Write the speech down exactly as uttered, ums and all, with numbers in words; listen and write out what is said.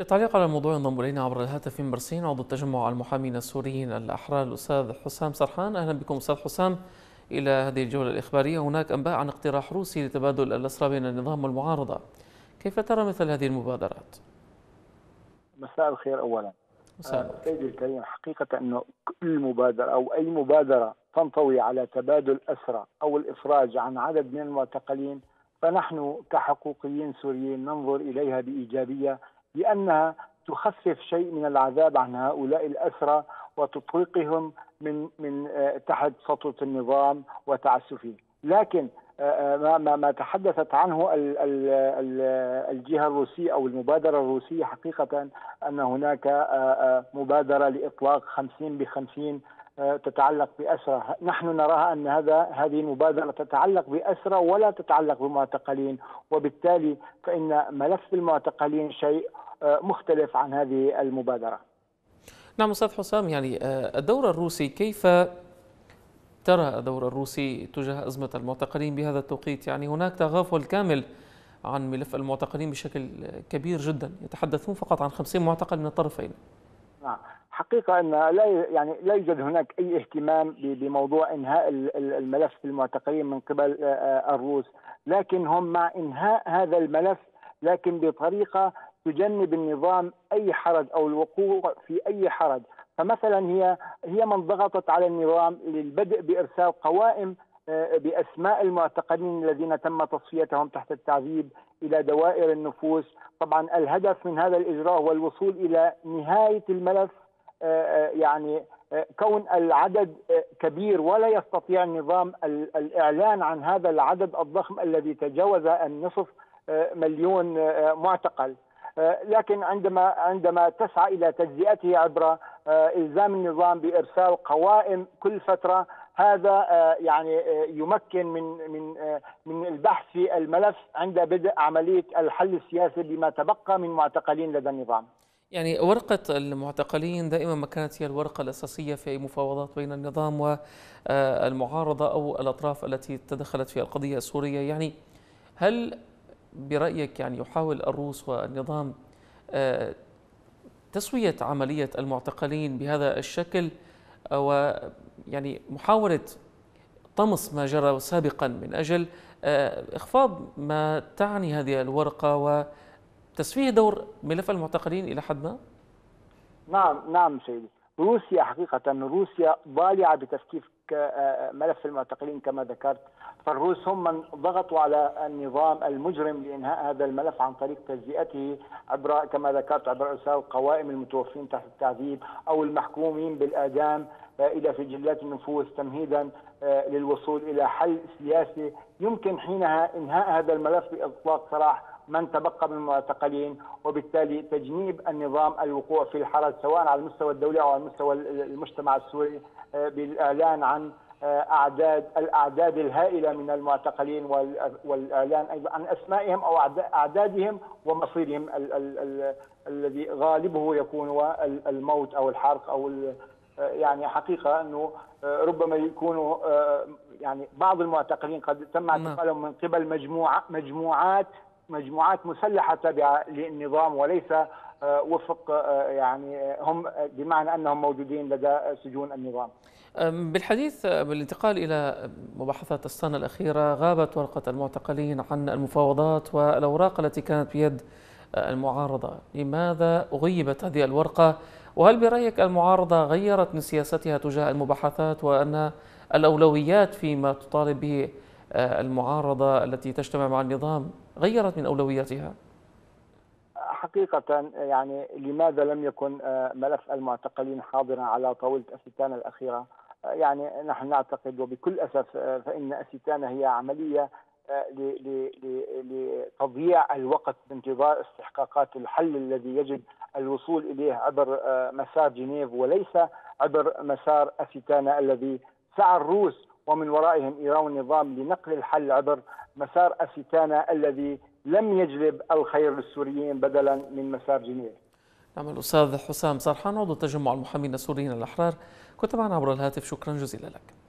للتعليق على الموضوع ينضم إلينا عبر الهاتف من برسين عضو التجمع المحامين السوريين الأحرار الأستاذ حسام سرحان. أهلا بكم أستاذ حسام إلى هذه الجولة الإخبارية. هناك أنباء عن اقتراح روسي لتبادل الأسرى بين النظام والمعارضة، كيف ترى مثل هذه المبادرات؟ مساء الخير. أولا مساء سيدي الكريم، حقيقة أنه كل مبادرة أو أي مبادرة تنطوي على تبادل أسرى أو الإفراج عن عدد من المعتقلين، فنحن كحقوقيين سوريين ننظر إليها بإيجابية، لأنها تخفف شيء من العذاب عن هؤلاء الأسرى وتطلقهم من من تحت سطوة النظام وتعسفه. لكن ما ما ما تحدثت عنه الجهة الروسية أو المبادرة الروسية، حقيقة أن هناك مبادرة لإطلاق خمسين بخمسين تتعلق بأسرى. نحن نراها أن هذا هذه المبادرة تتعلق بأسرى ولا تتعلق بمعتقلين، وبالتالي فإن ملف المعتقلين شيء مختلف عن هذه المبادرة. نعم أستاذ حسام، يعني الدور الروسي، كيف ترى الدور الروسي تجاه أزمة المعتقلين بهذا التوقيت؟ يعني هناك تغافل كامل عن ملف المعتقلين بشكل كبير جدا، يتحدثون فقط عن خمسين معتقل من الطرفين. نعم، حقيقة أن لا يعني لا يوجد هناك أي اهتمام بموضوع إنهاء الملف المعتقلين من قبل الروس، لكن هم مع إنهاء هذا الملف لكن بطريقة تجنب النظام أي حرج أو الوقوع في أي حرج. فمثلا هي هي من ضغطت على النظام للبدء بإرسال قوائم بأسماء المعتقلين الذين تم تصفيتهم تحت التعذيب إلى دوائر النفوذ. طبعا الهدف من هذا الإجراء هو الوصول إلى نهاية الملف، يعني كون العدد كبير ولا يستطيع النظام الإعلان عن هذا العدد الضخم الذي تجاوز النصف مليون معتقل. لكن عندما عندما تسعى إلى تجزئته عبر إلزام النظام بإرسال قوائم كل فترة، هذا يعني يمكن من من من البحث في الملف عند بدء عملية الحل السياسي بما تبقى من معتقلين لدى النظام. يعني ورقة المعتقلين دائما ما كانت هي الورقة الأساسية في أي مفاوضات بين النظام والمعارضة أو الأطراف التي تدخلت في القضية السورية. يعني هل برأيك يعني يحاول الروس والنظام تسوية عملية المعتقلين بهذا الشكل، ويعني محاولة طمس ما جرى سابقا من أجل إخفاض ما تعني هذه الورقة وتسفيه دور ملف المعتقلين إلى حد ما؟ نعم نعم سيدي، روسيا حقيقة روسيا ضالعة بتسكيف ملف المعتقلين كما ذكرت. فالروس هم من ضغطوا على النظام المجرم لإنهاء هذا الملف عن طريق تجزئته عبر كما ذكرت عبر إرسال قوائم المتوفين تحت التعذيب أو المحكومين بالإعدام إلى سجلات النفوذ، تمهيدا للوصول إلى حل سياسي يمكن حينها إنهاء هذا الملف بإطلاق سراح من تبقى من المعتقلين، وبالتالي تجنيب النظام الوقوع في الحرج سواء على المستوى الدولي أو على مستوى المجتمع السوري بالإعلان عن أعداد الأعداد الهائلة من المعتقلين والإعلان أيضا عن أسمائهم أو أعدادهم ومصيرهم الذي غالبه يكون الموت أو الحرق أو يعني حقيقة أنه ربما يكونوا يعني بعض المعتقلين قد تم اعتقالهم من قبل مجموعة مجموعات مجموعات مسلحة تابعة للنظام وليس وفق يعني هم بمعنى أنهم موجودين لدى سجون النظام. بالحديث بالانتقال إلى مباحثات السنة الأخيرة، غابت ورقة المعتقلين عن المفاوضات والأوراق التي كانت بيد المعارضة. لماذا غيبت هذه الورقة؟ وهل برأيك المعارضة غيرت من سياستها تجاه المباحثات، وأن الأولويات فيما تطالب به المعارضة التي تجتمع مع النظام غيرت من أولوياتها؟ حقيقة يعني لماذا لم يكن ملف المعتقلين حاضرا على طاولة أستانا الأخيرة؟ يعني نحن نعتقد وبكل أسف فإن أستانا هي عملية لتضييع الوقت بانتظار استحقاقات الحل الذي يجب الوصول إليه عبر مسار جنيف وليس عبر مسار أستانا الذي سعى الروس ومن ورائهم إيران النظام لنقل الحل عبر مسار أستانا الذي لم يجلب الخير للسوريين بدلا من مسار جنيف. نعم، الأستاذ حسام سرحان عضو تجمع المحامين السوريين الأحرار، كنت معنا عبر الهاتف، شكرا جزيلا لك.